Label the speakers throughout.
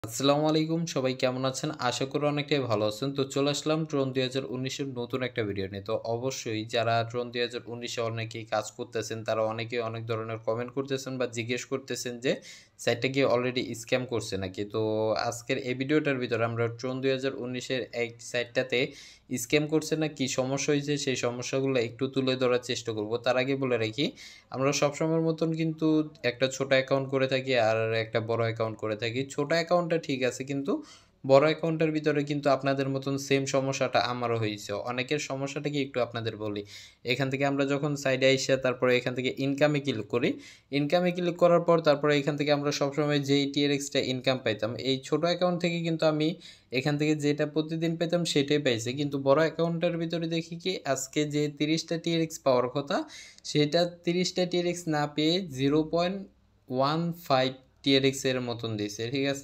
Speaker 1: আসসালামু আলাইকুম, সবাই কেমন আছেন? আশা করি অনেকটাই ভালো আছেন। তো চলে আসলাম ট্রন 2019 এর নতুন একটা ভিডিও নিয়ে। তো অবশ্যই যারা ট্রন 2019 এ অনেকেই কাজ করতেছেন, তারা অনেকেই অনেক ধরনের কমেন্ট করতেছেন বা জিজ্ঞেস করতেছেন যে সাইটটা কি অলরেডি স্ক্যাম করছে নাকি? তো আজকের এই ভিডিওটার ভিতরে আমরা ট্রন 2019 এর এই সাইটটাতে স্ক্যাম করছে না, কি সমস্যা হয়েছে সেই সমস্যাগুলো একটু তুলে ধরার চেষ্টা করব। তার আগে বলে রাখি, আমরা সবসময়ের মতন কিন্তু একটা ছোট অ্যাকাউন্ট করে থাকি আর একটা বড় অ্যাকাউন্ট করে থাকি। ছোট অ্যাকাউন্টটা ঠিক আছে, কিন্তু বড় অ্যাকাউন্টের ভিতরে কিন্তু আপনাদের মতন সেম সমস্যাটা আমারও হয়েছে। অনেকের সমস্যাটা কি একটু আপনাদের বলি। এখান থেকে আমরা যখন সাইডে আইসা তারপরে এখান থেকে ইনকামে ক্লিক করি। ইনকামে ক্লিক করার পর তারপরে এখান থেকে আমরা সবসময় যেই টিআরএক্সটা ইনকাম পাইতাম, এই ছোট অ্যাকাউন্ট থেকে কিন্তু আমি এখান থেকে যেটা প্রতিদিন পেতাম সেটাই পাইছি। কিন্তু বড় অ্যাকাউন্টের ভিতরে দেখি কি আজকে যে 30টা টিআরএক্স পাওয়ার কথা, সেটা 30টা টিআরএক্স না পেয়ে 0.15 টিআরএক্স এর মতন দিয়েছে। ঠিক আছে,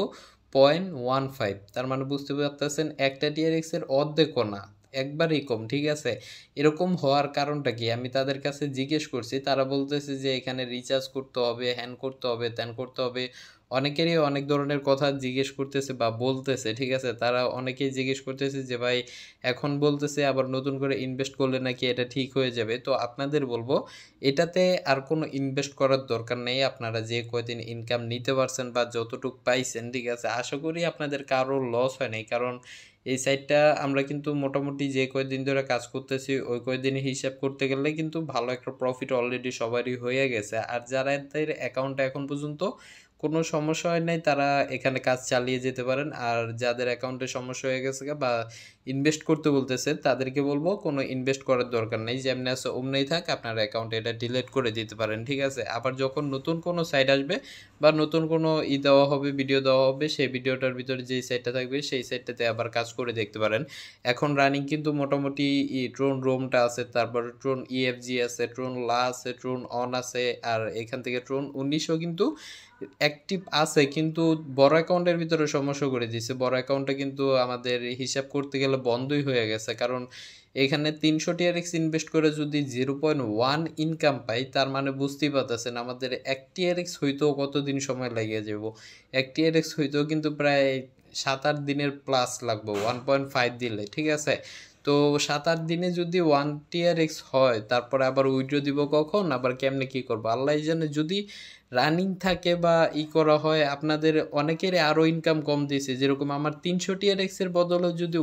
Speaker 1: 0.15। তার মানে বুঝতে পারতেছেন একটা টিআরএক্স এর অর্ধেকও না, একবারই কম। ঠিক আছে, এরকম হওয়ার কারণটা কি আমি তাদের কাছে জিজ্ঞেস করছি। তারা বলতেছে যে এখানে রিচার্জ করতে হবে, হ্যান করতে হবে, ত্যান করতে হবে। অনেকেরই অনেক ধরনের কথা জিজ্ঞেস করতেছে বা বলতেছে। ঠিক আছে, তারা অনেকেই জিজ্ঞেস করতেছে যে ভাই এখন বলতেছে আবার নতুন করে ইনভেস্ট করলে নাকি এটা ঠিক হয়ে যাবে। তো আপনাদের বলবো এটাতে আর কোনো ইনভেস্ট করার দরকার নেই। আপনারা যে কয়দিন ইনকাম নিতে পারছেন বা যতটুকু পাইছেন, ঠিক আছে, আশা করি আপনাদের কারো লস হয় নাই। কারণ এই সাইটটা আমরা কিন্তু মোটামুটি যে কয়দিন ধরে কাজ করতেছি ওই কয়দিন হিসাব করতে গেলে কিন্তু ভালো একটা প্রফিট অলরেডি সবারই হয়ে গেছে। আর যাদের অ্যাকাউন্টে এখন পর্যন্ত কোনো সমস্যা হয় নাই, তারা এখানে কাজ চালিয়ে যেতে পারেন। আর যাদের অ্যাকাউন্টে সমস্যা হয়ে গেছে বা ইনভেস্ট করতে বলতেছে, তাদেরকে বলবো কোনো ইনভেস্ট করার দরকার নেই। যেমনি আছে অমনিই থাক, আপনার অ্যাকাউন্টে এটা ডিলিট করে দিতে পারেন। ঠিক আছে, আবার যখন নতুন কোনো সাইট আসবে বা নতুন কোনো দেওয়া হবে, ভিডিও দেওয়া হবে, সেই ভিডিওটার ভিতরে যেই সাইটটা থাকবে সেই সাইটটাতে আবার কাজ করে দেখতে পারেন। এখন রানিং কিন্তু মোটামুটি ট্রোন রোমটা আছে, তারপর ট্রোন ইএফজি আছে, ট্রোন লা আছে, ট্রোন অন আছে, আর এখান থেকে ট্রোন 19ও কিন্তু অ্যাক্টিভ আছে। কিন্তু বড় অ্যাকাউন্টের ভিতরে সমস্যা করে দিয়েছে। বড় অ্যাকাউন্টটা কিন্তু আমাদের হিসাব করতে গেলে বন্ধই হয়ে গেছে। কারণ এখানে 300 টিআরএক্স ইনভেস্ট করে যদি 0.1 ইনকাম পাই, তার মানে বুঝতেই পারতেছেন আমাদের 1 টিআরএক্স হইতেও কতদিন সময় লাগিয়ে যাব। 1 টিআরএক্স হইতেও কিন্তু প্রায় 7-8 দিনের প্লাস লাগবে 1.5 দিলে। ঠিক আছে, তো 7-8 দিনে যদি 1 টিআরএক্স হয়, তারপরে আবার উইথড্র দিব কখন, আবার কেমনে কি করবো আল্লাহ জানে। যদি রানিং থাকে বা করা হয়, আপনাদের অনেকেরই আরও ইনকাম কম দিয়েছে। যেরকম আমার 300 টিআরএক্স এর বদলে যদি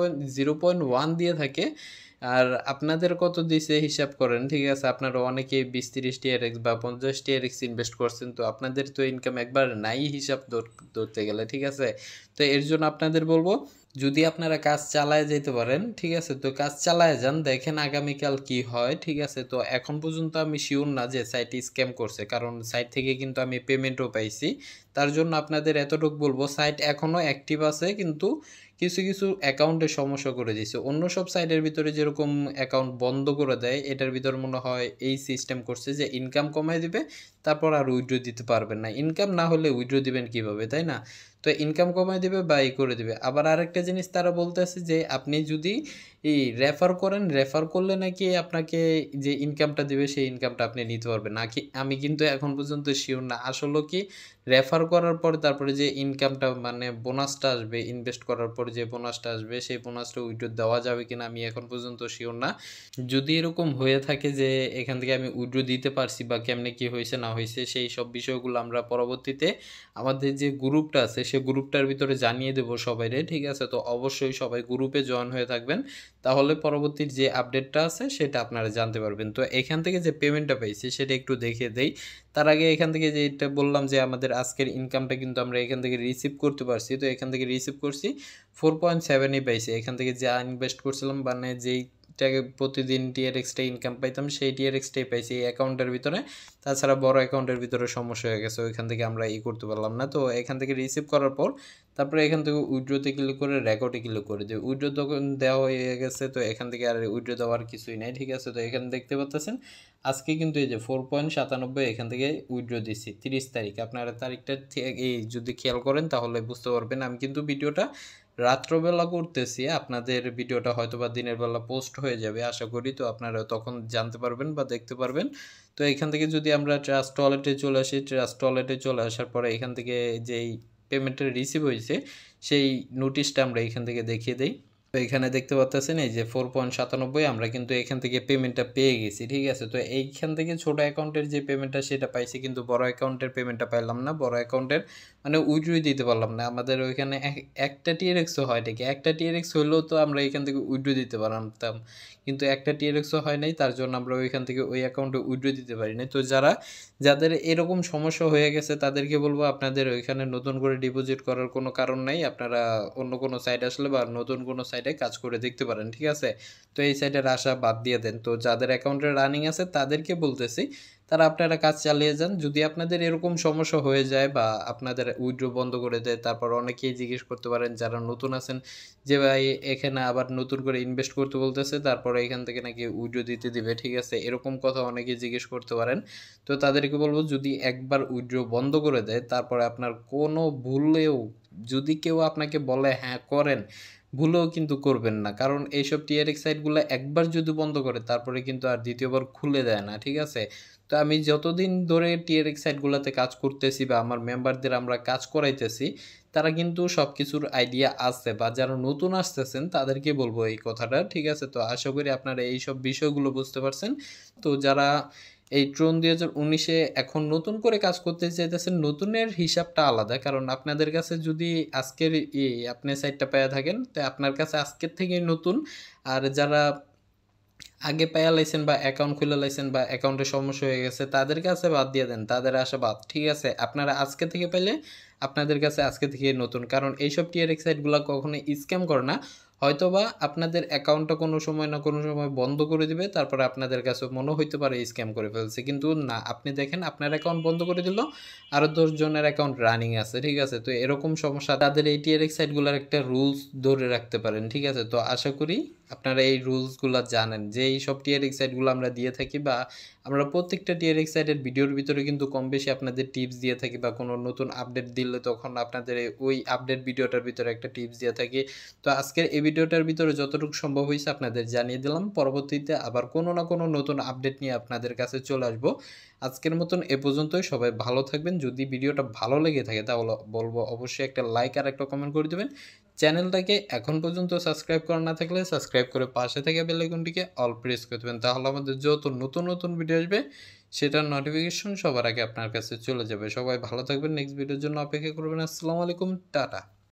Speaker 1: 0.1 দিয়ে থাকে, আর আপনাদের কত দিছে হিসাব করেন। ঠিক আছে, আপনারা অনেকে 20-30 টিআরএক্স বা 50 টিআরএক্স ইনভেস্ট করছেন, তো আপনাদের তো ইনকাম একবার নাই হিসাব ধরতে গেলে। ঠিক আছে, তো এর জন্য আপনাদের বলবো যদি আপনারা কাজ চালায় যেতে পারেন, ঠিক আছে, তো কাজ চালায় যান, দেখেন আগামীকাল কি হয়। ঠিক আছে, তো এখন পর্যন্ত আমি শিওর না যে সাইট স্ক্যাম করছে, কারণ সাইট থেকে কিন্তু আমি পেমেন্টও পাইছি। তার জন্য আপনাদের এতটুকু বলবো, সাইট এখনও অ্যাক্টিভ আছে, কিন্তু কিছু কিছু অ্যাকাউন্টে সমস্যা করে দিয়েছে। অন্য সব সাইটের ভিতরে যেরকম অ্যাকাউন্ট বন্ধ করে দেয়, এটার ভিতর মনে হয় এই সিস্টেম করছে যে ইনকাম কমায় দিবে, তারপর আর উইথড্র দিতে পারবেন না। ইনকাম না হলে উইথড্র দিবেন কিভাবে, তাই না? তো ইনকাম কমায় দিবে বা করে দিবে। আবার আরেকটা জিনিস তারা বলতেছে যে আপনি যদি রেফার করেন, রেফার করলে নাকি আপনাকে যে ইনকামটা দিবে সেই ইনকামটা আপনি নিতে পারবেন নাকি। আমি কিন্তু এখন পর্যন্ত শিওর না আসলে কি রেফার করার পর তারপরে যে ইনকামটা মানে বোনাসটা আসবে, ইনভেস্ট করার পর যে বোনাসটা আসবে সেই বোনাসটা উইথড্র দেওয়া যাবে কিনা আমি এখন পর্যন্ত শিওর না। যদি এরকম হয়ে থাকে যে এখান থেকে আমি উইথড্র দিতে পারছি বা কেমনে কি হয়েছে না হয়েছে, সেই সব বিষয়গুলো আমরা পরবর্তীতে আমাদের যে গ্রুপটা আছে সেই গ্রুপটার ভিতরে জানিয়ে দেবো সবাইরে। ঠিক আছে, তো অবশ্যই সবাই গ্রুপে জয়েন হয়ে থাকবেন, তাহলে পরবর্তীর যে আপডেটটা আছে সেটা আপনারা জানতে পারবেন। তো এখান থেকে যে পেমেন্টটা পাইছি সেটা একটু দেখিয়ে দেই। তার আগে এখান থেকে যেটা বললাম যে আমাদের আজকের ইনকামটা কিন্তু আমরা এখান থেকে রিসিভ করতে পারছি। তো এখান থেকে রিসিভ করছি 4.7ই পাইছি। এখান থেকে যা ইনভেস্ট করছিলাম মানে যেই প্রতিদিন টিআরএক্সটা ইনকাম পাইতাম সেই টিআরএক্সটাই পাইছি এই অ্যাকাউন্টের ভিতরে। তাছাড়া বড় অ্যাকাউন্টের ভিতরে সমস্যা হয়ে গেছে, ওইখান থেকে আমরা করতে পারলাম না। তো এখান থেকে রিসিভ করার পর তারপরে এখান থেকে উইথড্রোতে ক্লিক করে রেকর্ডে ক্লিক করে দিই। উইথড্রো তখন দেওয়া হয়ে গেছে, তো এখান থেকে আর উইথড্রো দেওয়ার কিছুই নাই। ঠিক আছে, তো এখানে দেখতে পাচ্ছেন আজকে কিন্তু এই যে 4.97 এখান থেকে উইথড্রো দিচ্ছি 30 তারিখ। আপনারা তারিখটা এই যদি খেয়াল করেন তাহলে বুঝতে পারবেন। আমি কিন্তু ভিডিওটা রাত্রবেলা করতেছি, আপনাদের ভিডিওটা হয়তো বা দিনের বেলা পোস্ট হয়ে যাবে আশা করি, তো আপনারা তখন জানতে পারবেন বা দেখতে পারবেন। তো এখান থেকে যদি আমরা ট্রাস্ট ওয়ালেটে চলে আসি, ট্রাস্ট ওয়ালেটে চলে আসার পরে এখান থেকে যেই পেমেন্টটা রিসিভ হয়েছে সেই নোটিশটা আমরা এখান থেকে দেখিয়ে দিই। তো এখানে দেখতে পাচ্ছেন এই যে 4.97 আমরা কিন্তু এখান থেকে পেমেন্টটা পেয়ে গেছি, ঠিক আছে। তো এইখান থেকে ছোট অ্যাকাউন্টের যে পেমেন্টটা সেটা পাইছি, কিন্তু বড় অ্যাকাউন্টের পেমেন্টটা পাইলাম না। বড় অ্যাকাউন্টের মানে উইথড্রই দিতে পারলাম না। আমাদের ওইখানে একটা টিআরএক্সও হয় নাকি, একটা টিআরএক্স হইলেও তো আমরা এখান থেকে উইথড্র দিতে পারতাম, কিন্তু একটা টিআরএক্সও হয় নাই, তার জন্য আমরা ওইখান থেকে ওই অ্যাকাউন্টে উইথড্র দিতে পারি নাই। তো যাদের এরকম সমস্যা হয়ে গেছে তাদেরকে বলবো আপনাদের ওইখানে নতুন করে ডিপোজিট করার কোনো কারণ নাই, আপনারা অন্য কোনো সাইট আসলে বা নতুন কোনো সাইটে কাজ করে দেখতে পারেন, ঠিক আছে। তো এই সাইটের আশা বাদ দিয়ে দেন। তো যাদের অ্যাকাউন্টে রানিং আছে তাদেরকে বলতেছি তারা আপনারা কাজ চালিয়ে যান। যদি আপনাদের এরকম সমস্যা হয়ে যায় বা আপনাদের উইথড্র বন্ধ করে দেয়, তারপর অনেকেই জিজ্ঞেস করতে পারেন যারা নতুন আছেন যে ভাই এখানে আবার নতুন করে ইনভেস্ট করতে বলতেছে, তারপরে এখান থেকে নাকি উইথড্র দিতে দিবে, ঠিক আছে, এরকম কথা অনেকেই জিজ্ঞেস করতে পারেন। তো তাদেরকে বলবো যদি একবার উইথড্র বন্ধ করে দেয় তারপরে আপনার কোনো ভুলেও যদি কেউ আপনাকে বলে হ্যাঁ করেন, ভুলেও কিন্তু করবেন না, কারণ এইসব টিআরএক্স সাইটগুলো একবার যদি বন্ধ করে তারপরে কিন্তু আর দ্বিতীয়বার খুলে দেয় না, ঠিক আছে। তো আমি যতদিন ধরে টিআরএক্স সাইটগুলোতে কাজ করতেছি বা আমার মেম্বারদের আমরা কাজ করাইতেছি, তারা কিন্তু সব কিছুর আইডিয়া আছে, বা যারা নতুন আসতেছেন তাদেরকে বলবো এই কথাটা, ঠিক আছে। তো আশা করি আপনারা এই সব বিষয়গুলো বুঝতে পারছেন। তো যারা এই ট্রোন 2019-এ এখন নতুন করে কাজ করতে চাইতেছেন, নতুনের হিসাবটা আলাদা, কারণ আপনাদের কাছে যদি আজকের আপনি সাইটটা পেয়ে থাকেন তো আপনার কাছে আজকের থেকেই নতুন। আর যারা আগে পায়া লাইছেন বা অ্যাকাউন্ট খুলে লাইছেন বা অ্যাকাউন্টে সমস্যা হয়ে গেছে তাদের কাছে বাদ দিয়ে দেন, তাদের আশা বাদ, ঠিক আছে। আপনারা আজকে থেকে পেলে আপনাদের কাছে আজকে থেকে নতুন, কারণ এইসব টিআরএক্স সাইটগুলো কখনো স্ক্যাম করে না। হয়তোবা আপনাদের অ্যাকাউন্টটা কোনো সময় না কোনো সময় বন্ধ করে দিবে, তারপরে আপনাদের কাছে মনে হইতে পারে স্ক্যাম করে ফেলছে, কিন্তু না, আপনি দেখেন আপনার অ্যাকাউন্ট বন্ধ করে দিল, আরও 10 জনের অ্যাকাউন্ট রানিং আছে, ঠিক আছে। তো এরকম সমস্যা তাদের এই টিআরএক্স সাইটগুলোর একটা রুলস ধরে রাখতে পারেন, ঠিক আছে। তো আশা করি আপনারা এই রুলসগুলো জানেন যে এই সব টিআরএক্স সাইটগুলো আমরা দিয়ে থাকি, বা আমরা প্রত্যেকটা টিআরএক্স সাইটের ভিডিওর ভিতরে কিন্তু কম বেশি আপনাদের টিপস দিয়ে থাকি, বা কোনো নতুন আপডেট দিলে তখন আপনাদের ওই আপডেট ভিডিওটার ভিতরে একটা টিপস দিয়ে থাকি। তো আজকের এই ভিডিওটার ভিতরে যতটুকু সম্ভব হয়েছে আপনাদের জানিয়ে দিলাম, পরবর্তীতে আবার কোনো না কোনো নতুন আপডেট নিয়ে আপনাদের কাছে চলে আসবো। আজকের মতন এ পর্যন্তই, সবাই ভালো থাকবেন। যদি ভিডিওটা ভালো লেগে থাকে তাহলে বলবো অবশ্যই একটা লাইক আর একটা কমেন্ট করে দেবেন। চ্যানেলটাকে এখন পর্যন্ত সাবস্ক্রাইব করা না থাকলে সাবস্ক্রাইব করে পাশে থেকে বেল আইকনটিকে অল প্রেস করে দেবেন, তাহলে আমাদের যত নতুন নতুন ভিডিও আসবে সেটার নোটিফিকেশন সবার আগে আপনার কাছে চলে যাবে। সবাই ভালো থাকবেন, নেক্সট ভিডিওর জন্য অপেক্ষা করবেন। আসসালামু আলাইকুম, টাটা।